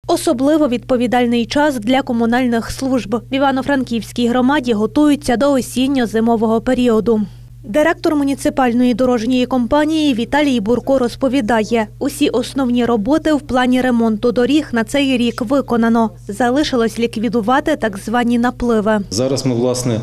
Особливо відповідальний час для комунальних служб. В Івано-Франківській громаді готуються до осінньо-зимового періоду. Директор муніципальної дорожньої компанії Віталій Бурко розповідає, усі основні роботи в плані ремонту доріг на цей рік виконано. Залишилось ліквідувати так звані напливи. Зараз ми, власне,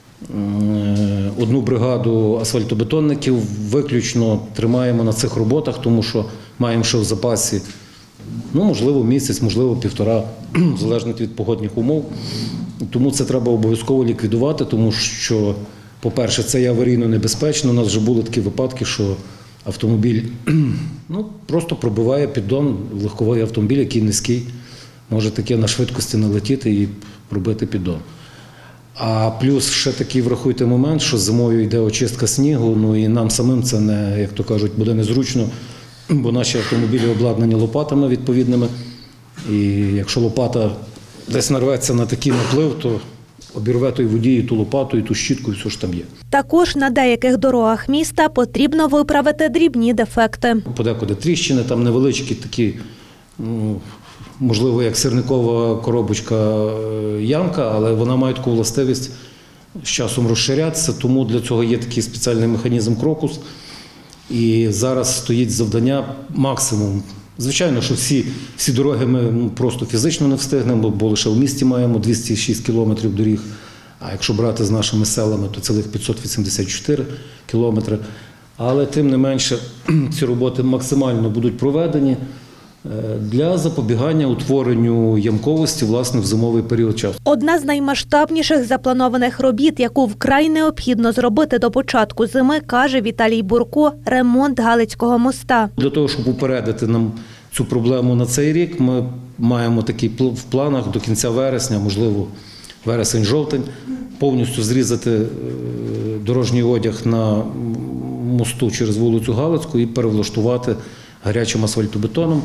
одну бригаду асфальтобетонників виключно тримаємо на цих роботах, тому що маємо ще в запасі, можливо, місяць, можливо, півтора, залежно від погодних умов. Тому це треба обов'язково ліквідувати, тому що, по-перше, це є аварійно небезпечно. У нас вже були такі випадки, що автомобіль просто пробиває піддон, легковий автомобіль, який низький, може таке на швидкості налетіти і пробити піддон. А плюс ще такий, врахуйте момент, що зимою йде очистка снігу, і нам самим це, як то кажуть, буде незручно, бо наші автомобілі обладнані лопатами відповідними. І якщо лопата десь нарветься на такий наплив, то обірве той водій, ту лопату, і ту щітку, і все ж там є. Також на деяких дорогах міста потрібно виправити дрібні дефекти. Подекуди тріщини, там невеличкі такі, можливо, як сірникова коробочка ямка, але вона має таку властивість з часом розширятися, тому для цього є такий спеціальний механізм крокус. І зараз стоїть завдання максимум. Звичайно, що всі дороги ми просто фізично не встигнемо, бо лише в місті маємо 206 кілометрів доріг, а якщо брати з нашими селами, то цілих 584 кілометри. Але тим не менше ці роботи максимально будуть проведені для запобігання утворенню ямковості, власне, в зимовий період часу. Одна з наймасштабніших запланованих робіт, яку вкрай необхідно зробити до початку зими, каже Віталій Бурко – ремонт Галицького моста. Для того, щоб упередити нам цю проблему на цей рік, ми маємо такий в планах до кінця вересня, можливо, вересень-жовтень, повністю зрізати дорожній одяг на мосту через вулицю Галицьку і перевлаштувати гарячим асфальтобетоном.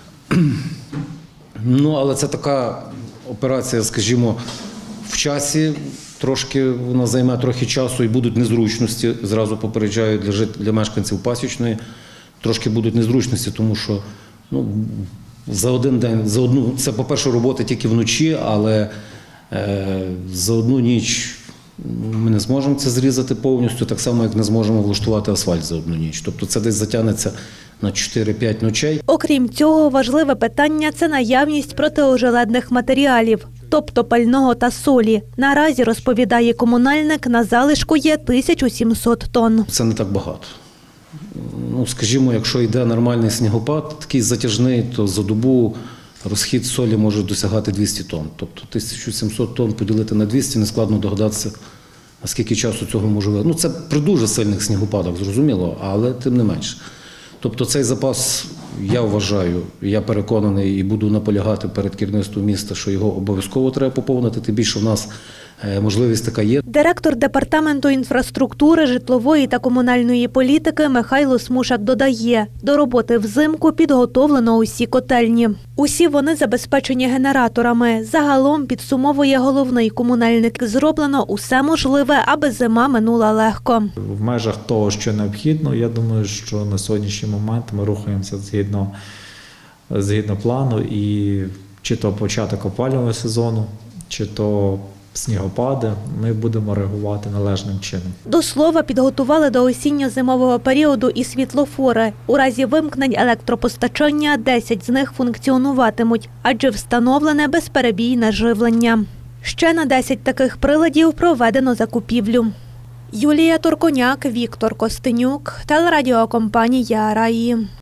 Але це така операція, скажімо, в часі, трошки вона займе трохи часу і будуть незручності, зразу попереджаю для мешканців Пасічної, трошки будуть незручності, тому що за один день, це, по-перше, роботи тільки вночі, але за одну ніч ми не зможемо це зрізати повністю, так само, як не зможемо влаштувати асфальт за одну ніч. Тобто це десь затягнеться на 4-5 ночей. Окрім цього, важливе питання – це наявність протиожеледних матеріалів, тобто пального та солі. Наразі, розповідає комунальник, на залишку є 1700 тонн. Це не так багато. Скажімо, якщо йде нормальний снігопад, такий затяжний, то за добу розхід солі може досягати 200 тонн. Тобто 1700 тонн поділити на 200, нескладно догадатися, а скільки часу цього може бути. Це при дуже сильних снігопадах, зрозуміло, але тим не менше. Тобто цей запас, я вважаю, я переконаний і буду наполягати перед керівництвом міста, що його обов'язково треба поповнити, тим більше в нас можливість така є. Директор департаменту інфраструктури, житлової та комунальної політики Михайло Смушак додає, до роботи взимку підготовлено усі котельні. Усі вони забезпечені генераторами. Загалом, підсумовує головний комунальник, зроблено усе можливе, аби зима минула легко. В межах того, що необхідно, я думаю, що на сьогоднішній момент ми рухаємося згідно плану, і чи то початок опалювального сезону, чи то снігопади, ми будемо реагувати належним чином. До слова, підготували до осінньо-зимового періоду і світлофори. У разі вимкнень електропостачання 10 з них функціонуватимуть, адже встановлене безперебійне живлення. Ще на 10 таких приладів проведено закупівлю. Юлія Турконяк, Віктор Костенюк, телерадіокомпанія «Раї».